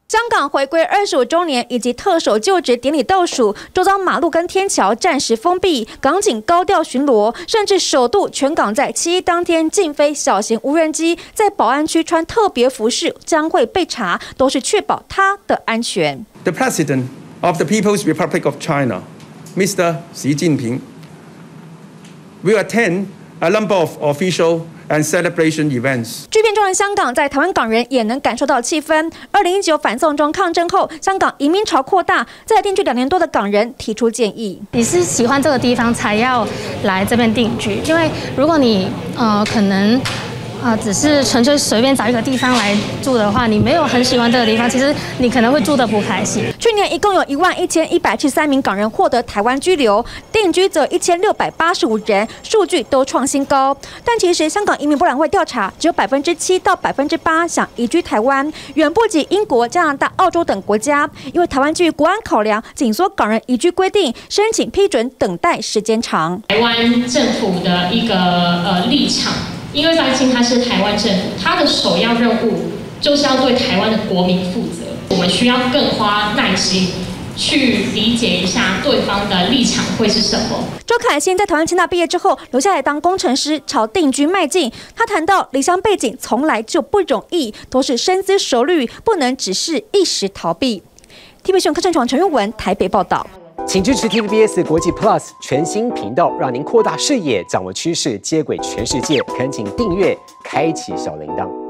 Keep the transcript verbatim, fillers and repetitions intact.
香港回归二十五周年以及特首就职典礼倒数，周遭马路跟天桥暂时封闭，港警高调巡逻，甚至首度全港在七一当天禁飞小型无人机，在宝安区穿特别服饰将会被查，都是确保他的安全。 The President of the People's Republic of China, Mister Xi Jinping, will attend a number of official and celebration events. 巨变中的香港，在台湾港人也能感受到气氛。二零一九反送中抗争后，香港移民潮扩大，在定居两年多的港人提出建议： 你是喜欢这个地方才要来这边定居，因为如果你呃可能。啊、呃，只是纯粹随便找一个地方来住的话，你没有很喜欢这个地方，其实你可能会住得不开心。 去年一共有一万一千一百七十三名港人获得台湾居留，定居则一千六百八十五人，数据都创新高。但其实香港移民博览会调查，只有百分之七到百分之八想移居台湾，远不及英国、加拿大、澳洲等国家。因为台湾基于国安考量，紧缩港人移居规定，申请批准等待时间长。 台湾政府的一个呃立场。因为毕竟它是台湾政府，它的首要任务就是要对台湾的国民负责。我们需要更花耐心去理解一下对方的立场会是什么。 周凯欣在台湾清大毕业之后，留下来当工程师，朝定居迈进。他谈到离乡背景从来就不容易，都是深思熟虑，不能只是一时逃避。T V B 新闻柯震床、陈玉文台北报道。 请支持 T V B S 国际 Plus 全新频道，让您扩大视野，掌握趋势，接轨全世界。恳请订阅，开启小铃铛。